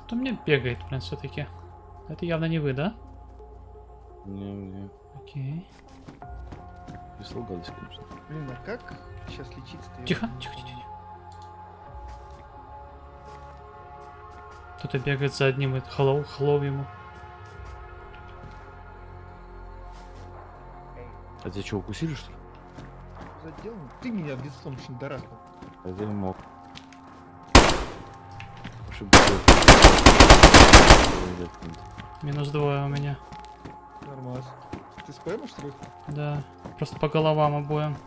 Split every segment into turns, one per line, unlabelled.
Что мне бегает, блин, все-таки? Это явно не вы, да?
Не.
Окей.
Прислугались, конечно.
Блин, а как сейчас лечиться-то?
Тихо. Кто-то бегает за одним, это хлоу ему.
А тебя что, укусили, что ли?
Заделан? Ты меня бессомнечно дораснул.
А я не мог. Ошибся.
-2 у меня.
Нормас. Ты с ПМ, что ли?
Да. Просто по головам обоим.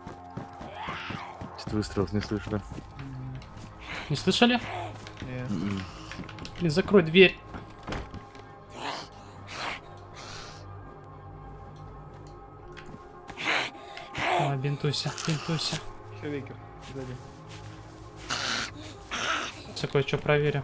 Выстрелов не слышу, да?
Не слышали?
Нет.
Блин, закрой дверь. А, бинтуйся.
Еще векер. Сзади.
Все кое-что проверю.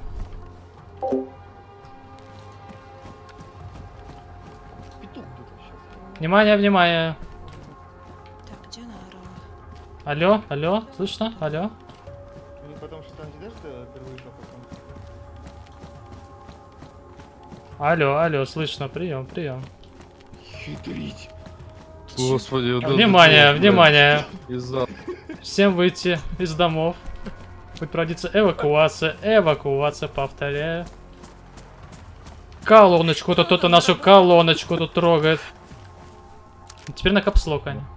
Петух где-то сейчас.
Внимание.
Так, где она орала?
Алло, слышно? Алло?
Ну, потому что там сидишь, ты впервые потом.
Алло, слышно, прием.
Хитрить. Господи,
Внимание.
Из-за...
Всем выйти из домов. Будет проводиться эвакуация, повторяю. Колоночку, кто-то нашу колоночку тут трогает. Теперь на капслок, Аня.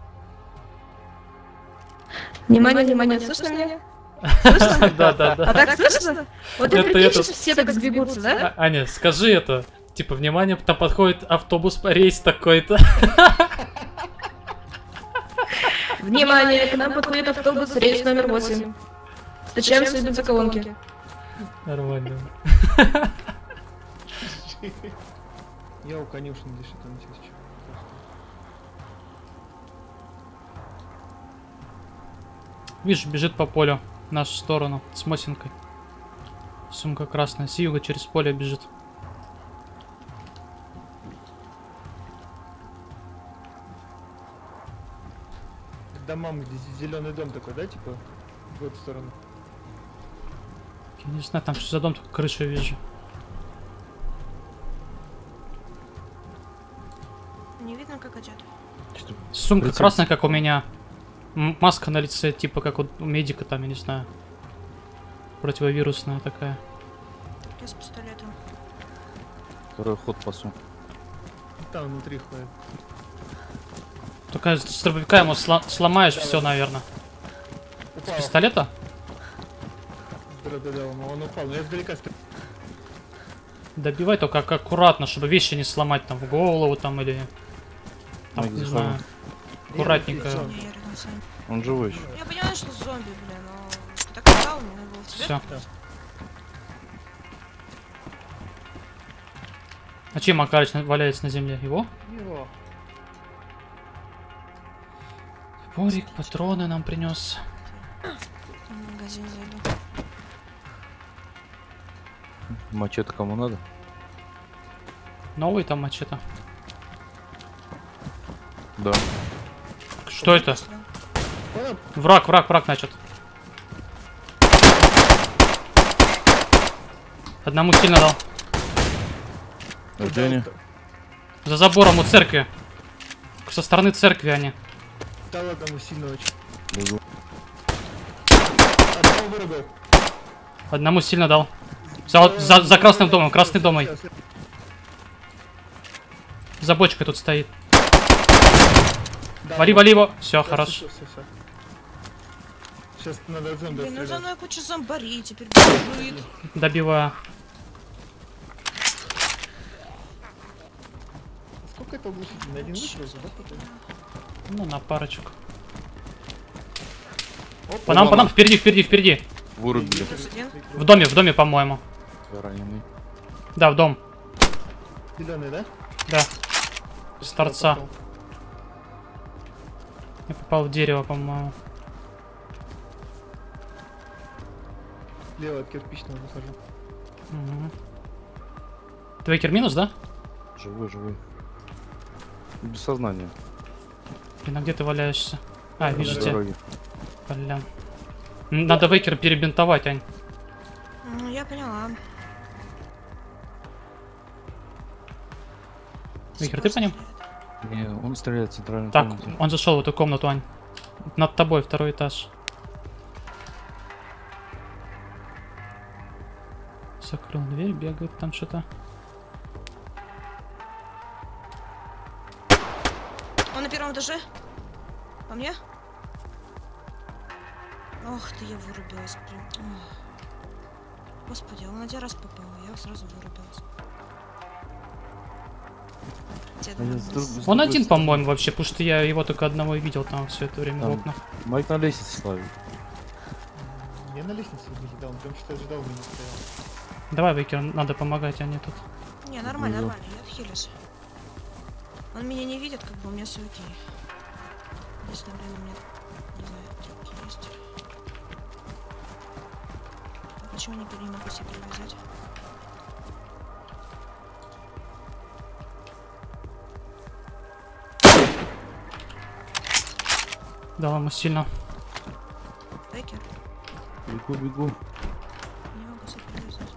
Внимание, слышно меня? Слышно?
Да.
А так слышно? Вот
Это
это сейчас все так сбегутся, да?
Аня, скажи это. Типа, внимание, там подходит автобус, рейс такой-то.
Внимание, к нам подходит автобус, рейс номер 8. Встречаемся в бензоколонке.
Нормально.
Я у конюшни дышит, он сейчас что.
Видишь, бежит по полю в нашу сторону с Мосинкой. Сумка красная, с юга через поле бежит.
К домам, где зеленый дом такой, да, типа? В эту сторону.
Я не знаю, там что за дом, только крышу вижу.
Не видно, как идет.
Сумка
Рецепт.
красная, как у меня. Маска на лице, типа как у медика там, я не знаю. Противовирусная такая.
Я с пистолетом.
Второй ход пасу.
Там внутри ходит.
Только с дробовика ему сломаешь все, наверное. С
Упал.
пистолета?
Да, он упал. Но я издалека
Добивай только аккуратно, чтобы вещи не сломать там в голову там или... Там,
Ноги
не
сломал.
знаю. Аккуратненько.
Всё.
Не, я рядом с вами.
Он живой еще.
Я понимаю, что зомби, блин, но... Ты так сказал, мне надо было в тебя.
Все.
Да.
А чем Макарыч валяется на земле? Его?
Его.
Порик, патроны нам принес.
В магазин зайду.
Мачете кому надо?
Новый там мачете.
Да.
Что это?
Понял?
Враг, значит. Одному сильно дал.
А где они?
За забором у церкви. Со стороны церкви они.
Дал одному сильно очень.
Бегу.
Одного вырубил.
Одному сильно дал. За красным домом, красный дом.
Сейчас,
За бочкой тут стоит.
да,
Вали его. Все, хорошо.
Все. Сейчас надо зомби
Блин, ну за
отстрелять.
мной куча зомбарей, теперь бежит.
Добиваю.
Сколько это оглушитель? На один выстрел, да? потом?
Ну, на парочку.
Опа.
По нам, впереди.
Вырубили.
Плюс один.
В доме, по-моему.
Я раненый.
Да, в дом.
Зеленый, да?
Да. С торца.
Попал.
Я попал в дерево, по-моему.
Слева от кирпичного захожу.
Угу. Твейкер минус, да?
Живой. Без сознания.
Блин, а где ты валяешься? А, вижу
На
тебя.
дороге.
Бля. Надо Вейкера перебинтовать, Ань.
Ну, я поняла.
Виктор, ты по ним?
Не, он стреляет в центральную
Так,
комнату.
он зашел в эту комнату, Ань. Над тобой, второй этаж. Закрыл дверь, бегает там что-то.
Он на первом этаже? По мне? Ох ты, я вырубилась прям. Ох. Господи, он один раз попал, а я сразу вырубилась.
Он один, по-моему, вообще, потому что я его только одного и видел там все это время в
Там.
окнах.
Майк на лестнице славит.
Я на лестнице увидел, да, он прям что-то ждал, меня стоял.
Давай, Викер, надо помогать, а не тут.
Не, нормально,
Ну,
нормально, я отхилюсь. Он меня не видит, как бы у меня все окей. Здесь, наверное, у меня, не знаю, тряпки есть. А почему не могу себе привязать?
Дал ему сильно.
Бекер,
Бегу.
не могу себе привязать.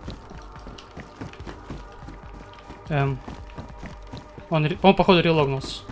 Он походу релогнулся.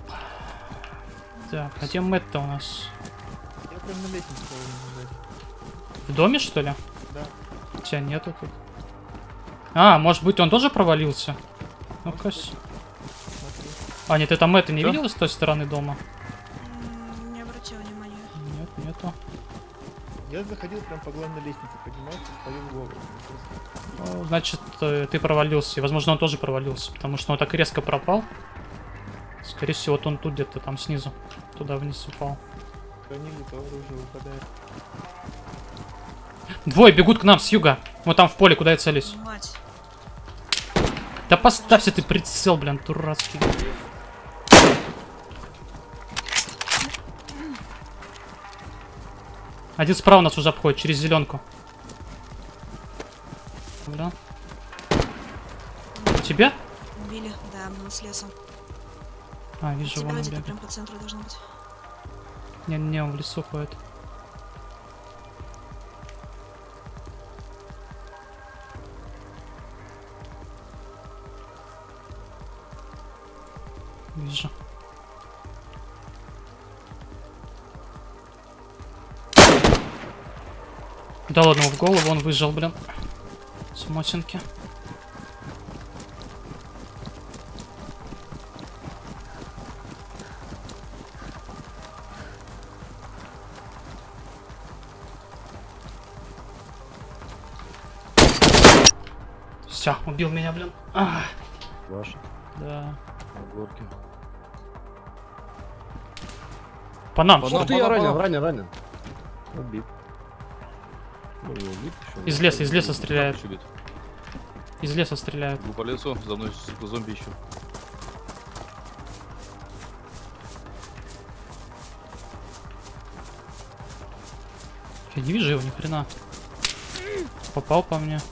Так, а где Мэтт-то у нас?
Я прям на лестнице должен
В доме, что ли?
Да.
Тебя нету тут. А, может быть, он тоже провалился? Ну-ка.
Смотри.
А, нет, это Мэтта не
Что?
видела с той стороны дома?
Не обратила внимания.
Нет, нету.
Я заходил прям по главной лестнице, поднимался, ставил голову.
Ну, значит, ты провалился. И, возможно, он тоже провалился, потому что он так резко пропал. Скорее всего, вот он тут где-то там снизу. Туда вниз упал.
Хранили, то оружие выпадает.
Двое бегут к нам с юга. Вот там в поле, куда я целюсь.
Мать.
Да поставься ты прицел, блин, дурацкий. Один справа нас уже обходит, через зеленку. Бля. Тебя?
Убили, да, мы с лесом.
А, вижу,
Тебя
вон он
где-то
бегает.
прям по центру должно быть.
Не, он в лесу ходит. Вижу. Дал одному в голову, он выжил, блин. С мотинки. Все, убил меня, блин. А,
Ваша.
да.
На горке.
По нам,
По
что
нам.
ли?
Ты ранен. Убит.
Из леса стреляют. Из леса стреляют.
Иду по лесу, за мной сука, зомби еще.
Я не вижу его ни хрена. Попал по мне.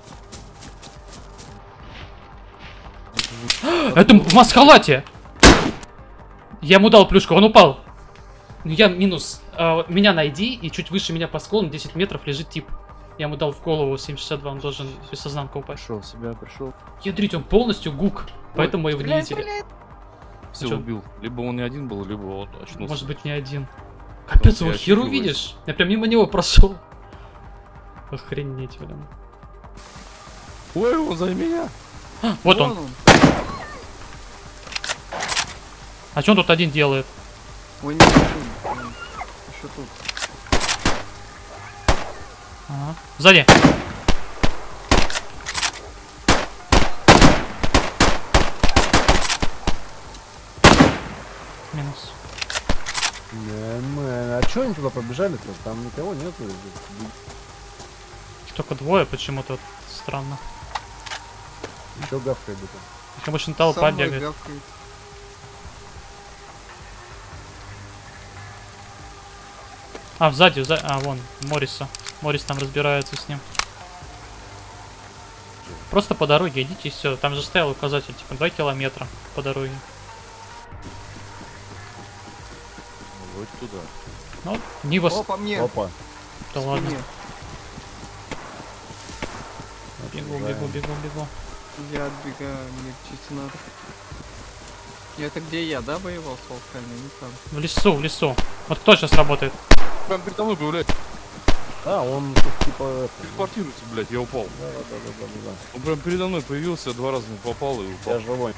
Это в маскалате! Я ему дал плюшку, он упал. Я минус. Меня найди, и чуть выше меня по склону, 10 метров, лежит тип. Я ему дал в голову 7,62, он должен без сознанка упасть.
Пришел в себя, пришел.
Ядрить, он полностью гук, поэтому мы его не видели.
Все
чё?
убил. Либо он не один был, либо он очнулся.
Может быть, не один. Капец, его
я
херу
ощущу
видишь? Я прям мимо него прошел. Охренеть, блин.
Ой, он за меня.
Вот он. А что он тут один делает?
Ой, не еще тут.
Ага. Сзади. Минус.
А чё они туда побежали-то? Там никого нету.
Только двое почему-то. Странно.
Еще гавкает где-то.
Их обычно толпа бегает. А, сзади, а, вон, Морриса. Моррис там разбирается с ним. Просто по дороге идите и все. Там же стоял указатель, типа 2 километра по дороге.
Вот туда.
Ну, Нива...
О, по мне.
Опа.
Да ладно.
Мне.
Бегу.
Я отбегаю, мне чисто надо. И это где я, да, воевал с волками? Не там.
В лесу, в лесу. Вот кто сейчас работает?
Прям передо мной появляется.
А, он тут типа это.
Телепортируется, блядь, я упал.
Да.
Он прям передо мной появился, 2 раза не попал и упал.
Я живой.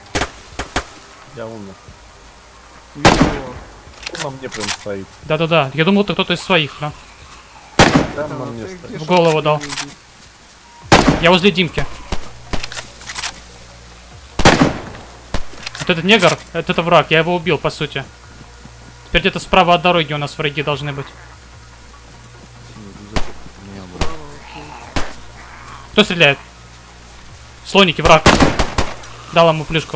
Я умер.
Вижу его.
Он на мне прям стоит.
Да-да-да. Я думал, ты кто-то из своих, да?
Прям на
Да,
мне
ты
стоит.
где
В голову
ж
дал.
ты видишь?
Я возле Димки. Вот этот негр, это враг, я его убил, по сути. Теперь где-то справа от дороги у нас враги должны быть.
Меня, блядь.
Право, окей.
Кто стреляет? Слоники, враг. Дал ему плюшку.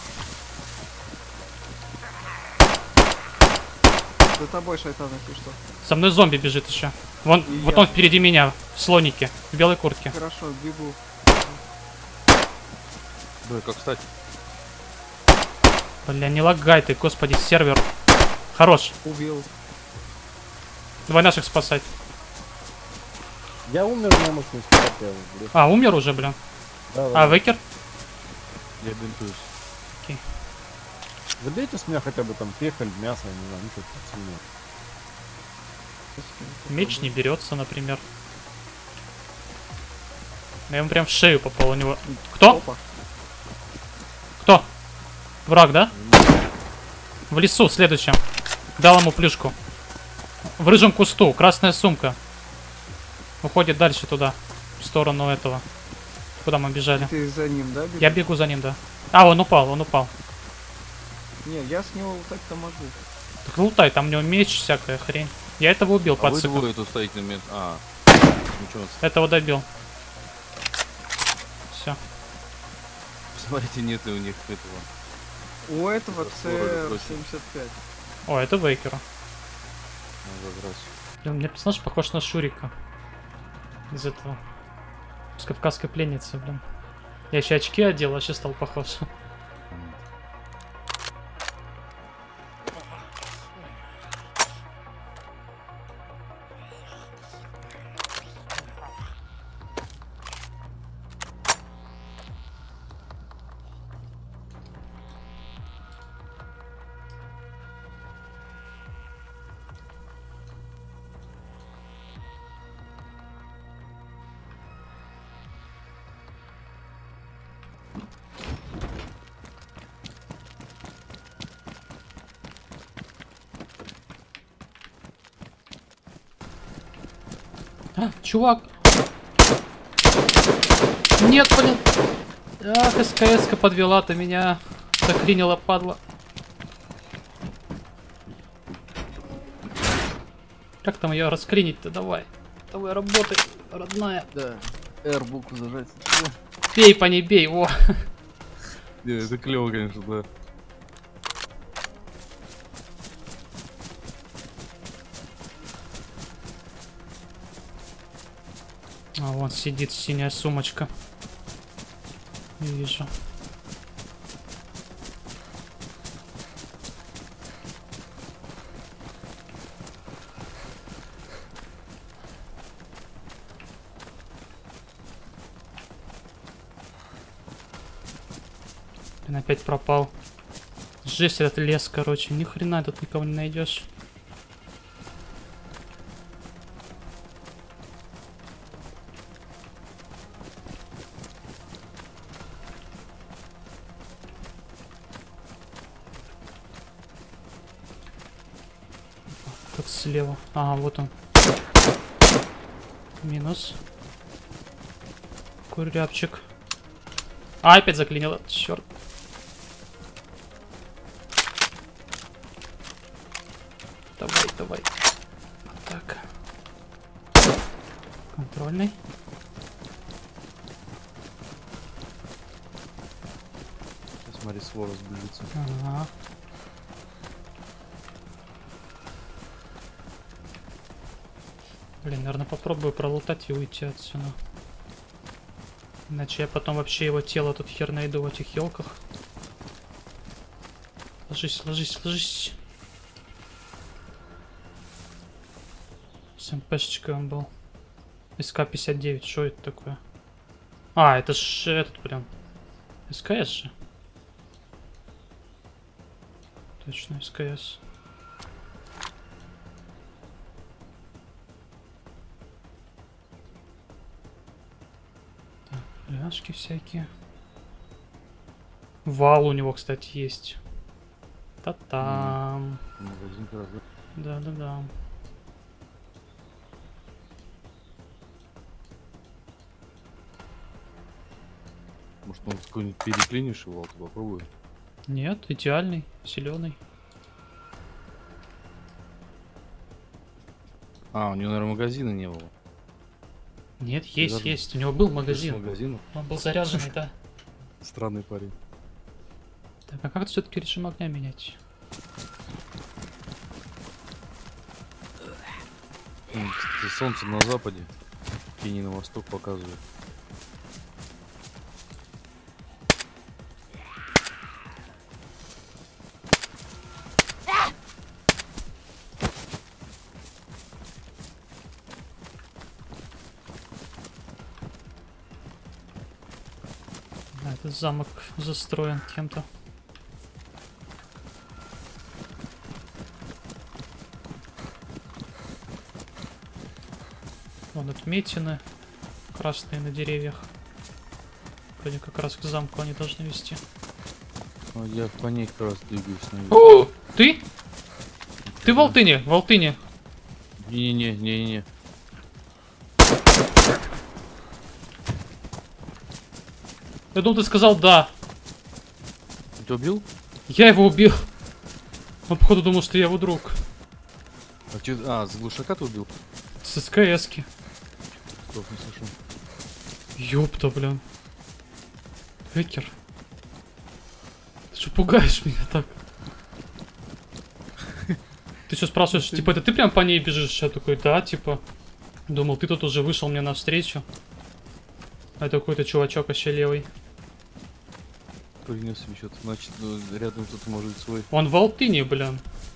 За тобой, шайтан, если что.
За мной зомби бежит еще. Вон,
И
вот
я.
он впереди меня, в слонике, в белой куртке.
Хорошо, бегу.
Бля, как встать?
Бля, не лагай ты, господи, сервер. Хорош.
Убил.
Давай наших спасать.
Я умер, но может не спать. Я в лес.
А, умер уже, бля.
Да,
А, Векер?
Я бинтуюсь.
Забейте с меня хотя бы там пехаль, мясо, я не знаю, ничего сильного.
Меч не берется, например. Я ему прям в шею попал у него. Кто?
Опа.
Кто? Враг, да? В лесу, следующем. Дал ему плюшку. В рыжем кусту, красная сумка. Уходит дальше туда, в сторону этого. Куда мы бежали?
Ты за ним, да, бежишь?
Я бегу за ним, да. А, он упал, он упал.
Не, я с него лутать-то могу.
Так лутай, там у него меч, всякая хрень. Я этого убил,
А вы
пацака.
двое тут стоите на момент. А, ничего.
Этого добил. Все.
Посмотрите, нет ли у них этого.
У этого
Скоро
CR-75.
О, это Вейкера.
Надо забрать.
Блин, мне персонаж похож на Шурика. Из этого. С кавказской пленницы, блин. Я еще очки одел, а сейчас стал похож. А, чувак! Нет, блин! Ах, СКС-ка подвела ты меня. Заклинила, падла. Как там ее расклинить-то? Давай. Давай, работай, родная.
Да. R букву зажать.
Бей по ней, бей, во.
Не, это клево, конечно, да.
А вон сидит синяя сумочка. Не вижу. Блин, опять пропал. Жесть, этот лес, короче. Ни хрена тут никого не найдешь. Тут слева. Ага, вот он. Минус. Куряпчик. А, опять заклинило. Черт. Давай, давай. Вот так. Контрольный.
Сейчас смотри, свора сблизится.
Ага. Блин, наверное, попробую пролутать и уйти отсюда. Иначе я потом вообще его тело тут хер найду в этих елках. Ложись, ложись, ложись. С МПшечкой он был. СК-59, что это такое? А, это ж этот, блин. СКС же. Точно, СКС. Так, пляшки всякие. Вал у него, кстати, есть. Та-там.
Магазин разве?
Да-да-да.
Может, он какой-нибудь переклинишь его, ты попробуй.
Нет, идеальный, зеленый.
А, у него, наверное, магазина не было.
Нет, есть,
Даже-
есть. У него был
Без
магазин.
магазина.
Он был заряженный, да.
Странный парень.
Так, а как все-таки режим огня менять?
Кстати, солнце на западе, тени на восток показывает.
Да, этот замок застроен кем-то. Вон отметины красные на деревьях. Вроде как раз к замку они должны вести.
Ну, я по ней как раз двигаюсь, наверное.
О, ты? Ты в Алтыне, в Алтыне.
Не-не-не-не-не.
Я думал, ты сказал да.
Ты тебя убил?
Я его убил. Он, походу, думал, что я его друг.
С глушака ты убил?
С СКС-ки.
Стоп, не слышу.
Ёпта, блин. Хакер. Ты что пугаешь меня так? Ты что спрашиваешь, типа, это ты прям по ней бежишь? Я такой, да, типа. Думал, ты тут уже вышел мне навстречу. А это какой-то чувачок вообще левый.
Принес себе что-то. Значит, рядом тут может быть свой.
Он в Алтыне, блин.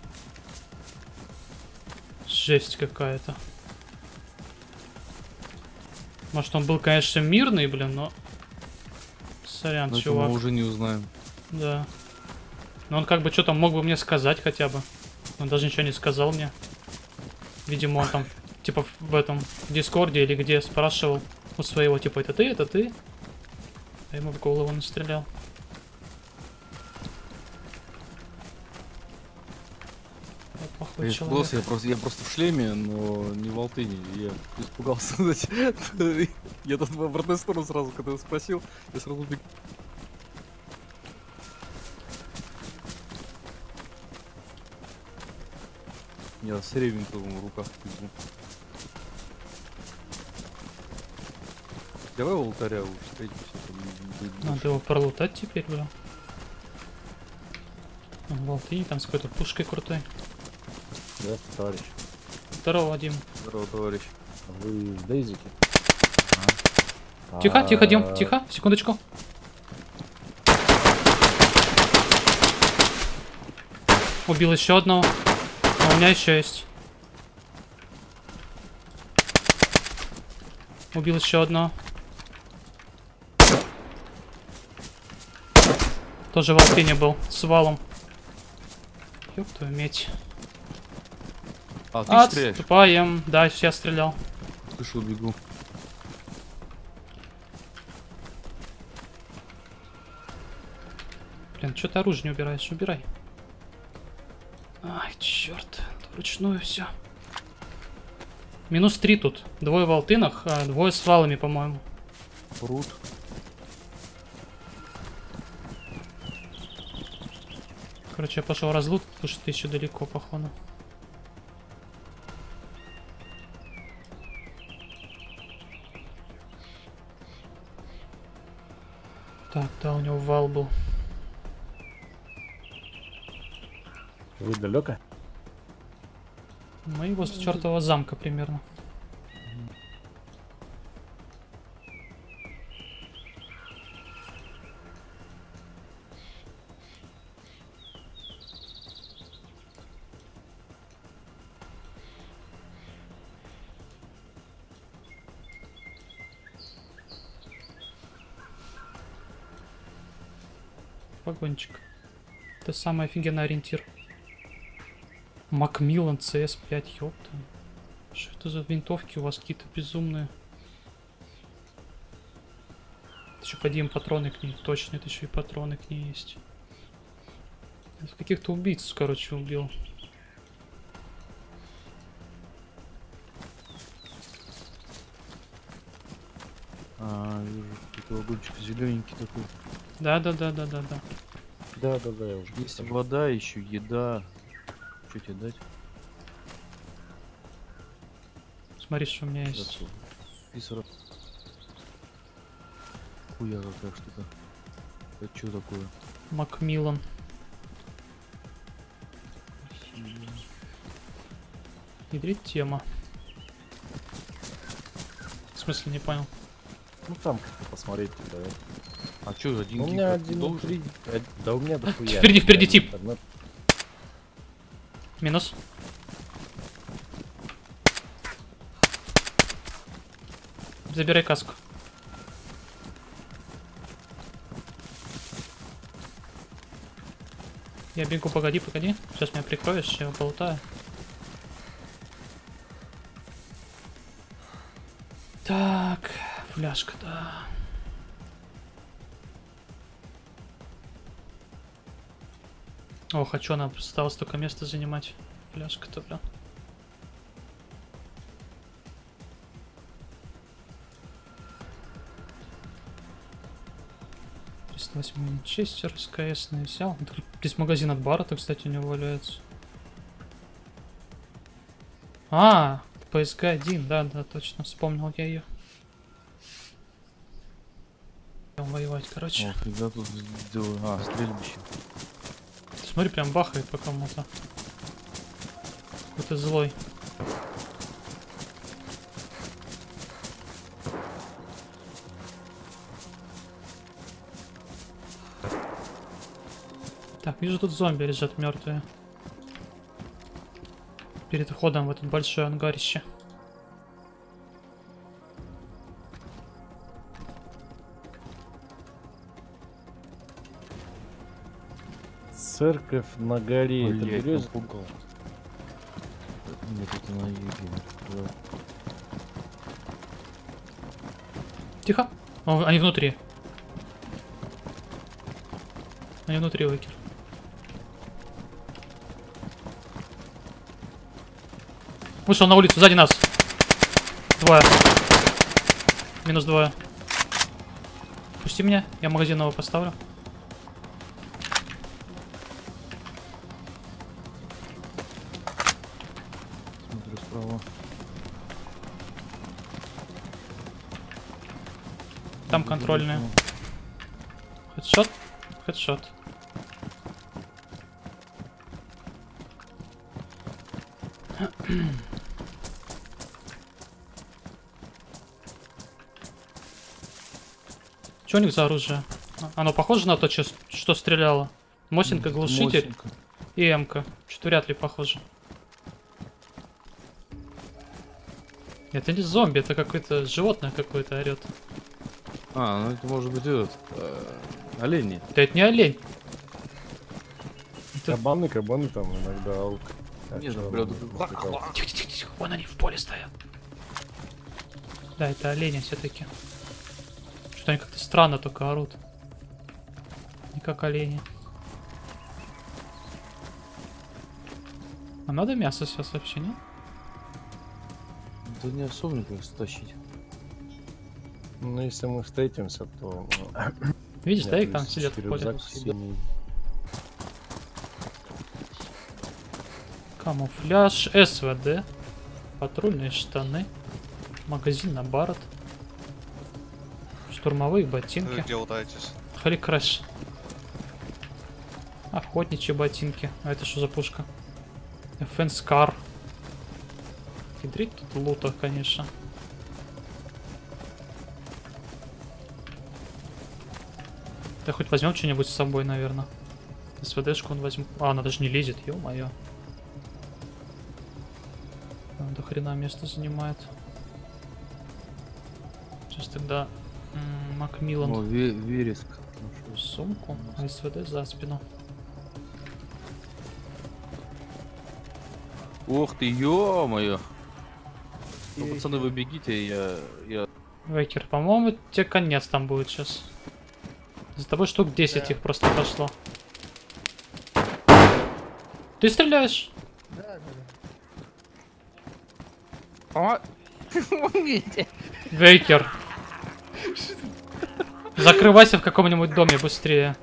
Жесть какая-то. Может, он был, конечно, мирный, блин, но... Сорян,
Но это
чувак.
мы уже не узнаем.
Да. Но он как бы что-то мог бы мне сказать хотя бы. Он даже ничего не сказал мне. Видимо, он там, типа, в этом Дискорде или где спрашивал у своего, типа, это ты, это ты? А ему в голову настрелял. Я плохой
Конечно,
человек.
голос, я просто в шлеме, но не в Алтыне. Я испугался. Я тут в обратную сторону сразу, когда я спросил, я сразу бегу. Я с ревеньком в руках бегу. Давай у алтаря уж встретимся. Там будет
Надо
больше.
его пролутать теперь, бля. Он в Алтыне там с какой-то пушкой крутой.
Здравствуйте, товарищ.
Здорово, Вадим.
Здорово, товарищ.
Вы в Дейзике?
Тихо, тихо, Дим,
А,
тихо, секундочку. Убил еще одного. А у меня еще есть. Убил еще одного. Тоже в Алтыне был, с валом. Ёб твою медь.
А, ты стреляешь?
Отступаем. Да, сейчас стрелял.
Слышал, бегу.
Блин, что ты оружие не убираешь? Убирай. Ай, черт. Вручную все. Минус 3 тут. Двое в Алтынах, а двое с валами, по-моему.
Рут.
Короче, я пошел разлут, потому что ты еще далеко, походу. Так, да, у него вал был.
Вы далеко?
Мы возле чертового замка примерно. Вагончик. Это самый офигенный ориентир. Макмиллан CS5, ёпта. Что это за винтовки у вас какие-то безумные? Это еще подъем патроны к ней. Точно, это еще и патроны к ней есть. Я каких-то убийц, короче, убил.
Вижу, какой-то вагончик зелененький такой.
Да.
Да, я уже.
Есть вода, еще еда. Что тебе дать?
Смотри, что у меня есть.
Писаров. Хуя какая штука. Это что такое?
Макмиллан. Ядрить тема. В смысле, не понял.
Ну там как-то посмотреть, давай.
А что, один
У
гиг
меня
как-то должен?
1.3. Да у меня дохуя.
Впереди тип.
Интернет.
Минус. Забирай каску. Я бегу, погоди. Сейчас меня прикроешь, я болтаю. Так, фляжка, да. О, хочу, нам осталось только место занимать. Фляжка-то, бля. Честер, СКС взял. Здесь магазин от Баррета, кстати, у него валяется. А, PSG-1, да, точно, вспомнил я ее. Воевать, короче.
Ох, я тут сделаю. Стрельбище.
Смотри, прям бахает по кому-то. Какой-то злой. Так, вижу, тут зомби лежат мертвые. Перед входом в этот большое ангарище.
Церковь на горе. Это
Блять,
береза.
напугал. Нет, это на юге. Да.
Тихо. О, они внутри. Они внутри, Лыкер. Вышел на улицу, сзади нас. Двое. Минус двое. Пусти меня, я магазин новый поставлю.
Смотрю справа.
Там контрольные. Хедшот? Хедшот. Что у них за оружие? Оно похоже на то, что стреляло? Мосинка, глушитель
Мосинка.
и М-ка. Что-то вряд ли похоже. Это не зомби, это какое-то животное какое-то орет.
Ну это может быть этот. Олени.
Да это не олень.
Кабаны там иногда алк.
Нет,
чё,
прям
Тихо. Вон они в поле стоят. Да, это олени все-таки. Что они как-то странно только орут. Не как олени. А надо мясо сейчас вообще, нет?
Да не особо никак стащить.
Ну, если мы встретимся, то...
Видишь, да, их там
есть
сидят в поле.
рюкзак синий.
Камуфляж, СВД, патрульные штаны, магазин на Баррет, штурмовые ботинки.
Вы где лутаетесь?
Халикраш. Охотничьи ботинки. А это что за пушка? FN Scar. Ядрить тут лута, конечно. Да хоть возьмем что-нибудь с собой, наверное. СВДшку он возьмет. А, она даже не лезет, ё-моё. До хрена место занимает. Сейчас тогда Макмиллан.
О, вереск.
Сумку, а СВД за спину.
Ох ты, ё-моё. Ну,
И-
пацаны, вы бегите, я...
Вейкер, по-моему, тебе конец там будет сейчас. За тобой штук 10
Да.
их просто пошло. Ты стреляешь?
Да, да, да.
Помогите.
Вейкер. Закрывайся в каком-нибудь доме быстрее.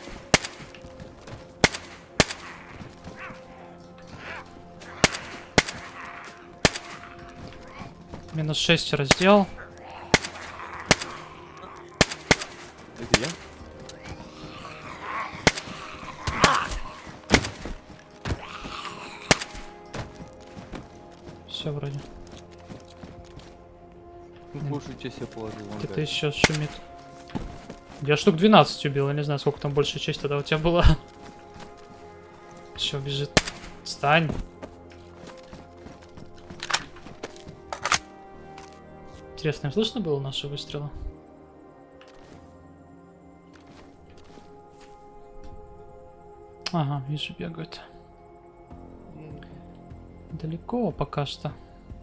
Минус 6 раздел.
Это я?
Все вроде.
Ну, большую часть я положил. вон
Где-то
как.
еще шумит. Я штук 12 убил, я не знаю, сколько там большая часть тогда у тебя была. Еще бежит. Встань. Интересно, им слышно было наши выстрелы? Ага, вижу, бегают. Далеко пока что.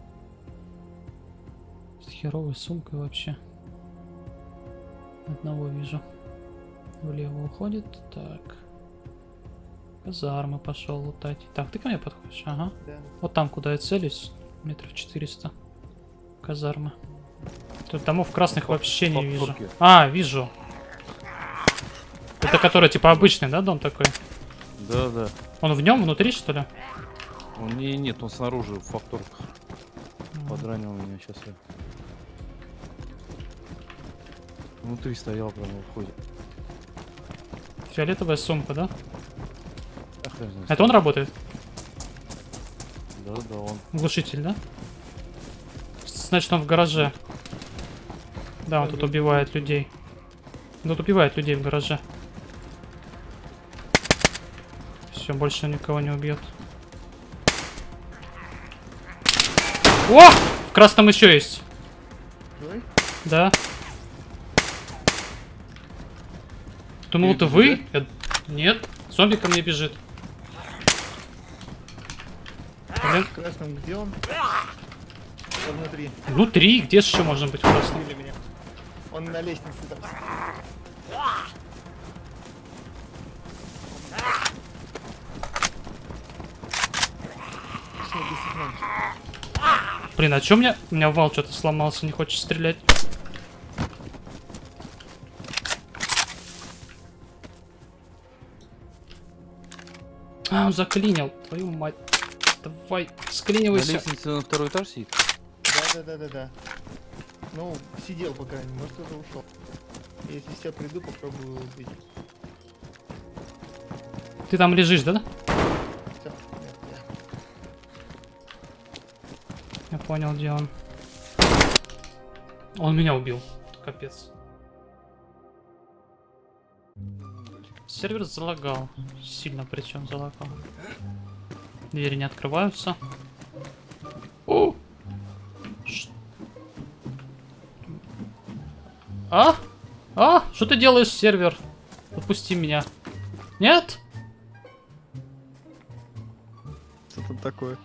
С херовой сумкой вообще. Одного вижу. Влево уходит. Так. Казармы пошел лутать. Так, ты ко мне подходишь? Ага.
Да.
Вот там, куда я целюсь. Метров 400. Казармы. Тут домов красных вообще не вижу.
факторки.
А, вижу. Это который типа обычный, да, дом такой?
Да, да.
Он в нем внутри, что ли?
Он нет, он снаружи в факторках. Подранил меня, сейчас я. Внутри стоял прямо в входе.
Фиолетовая сумка, да?
А хрен знает.
Это он работает?
Да, да, он.
Глушитель, да? Значит, он в гараже. Да, он тут убивает людей. Тут убивает людей в гараже. Все, больше никого не убьет. О! В красном еще есть.
Давай.
Да. Думал, это вы? Нет. Зомби ко мне бежит. Блин.
В красном где он? Он внутри.
Внутри. Где же еще можно быть в красном?
Убили меня. Он на лестнице там. Всё, 10 минут.
Блин, а чё у меня вал что-то сломался, не хочет стрелять. А, он заклинил. Твою мать. Давай,
На
склинивайся.
лестнице на второй этаж сидит?
Да. Ну, сидел пока, может уже ушел. Если сейчас приду, попробую убить.
Ты там лежишь, да?
Всё, нет,
Я понял, где он. Он меня убил. Капец. Сервер залагал. Сильно причем залагал. Двери не открываются. О! А? А? Что ты делаешь, сервер? Отпусти меня. Нет?
Что там такое?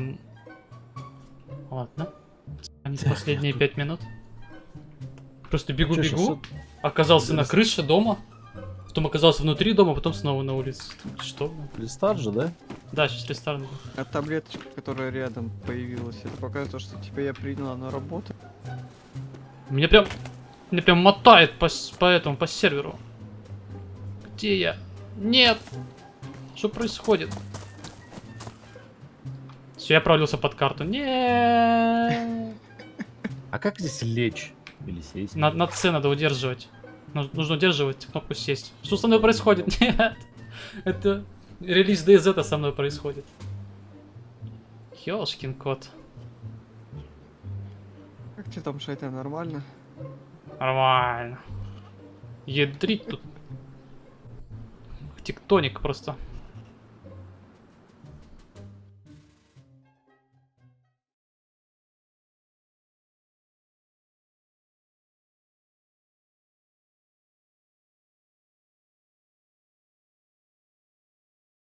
Ладно. Они последние 5 минут. Просто
Чё,
бегу-бегу.
сейчас
Оказался на крыше дома. Потом оказался внутри дома, потом снова на улице. Что?
Рестарт же, да?
Да, сейчас рестарт. будет.
А таблеточка, которая рядом появилась, это показывает, что тебя я приняла на работу.
Меня прям мотает по этому, по серверу. Где я? Нет! Что происходит? Все, я провалился под карту. Нет!
А как здесь лечь? Или сесть?
На C надо удерживать. Нужно удерживать кнопку сесть. Что со мной происходит? Нет! Это релиз DZ со мной происходит. Ёшкин кот.
Как тебе там, Шайтан, нормально?
Нормально. Ядрить тут. Тектоник просто.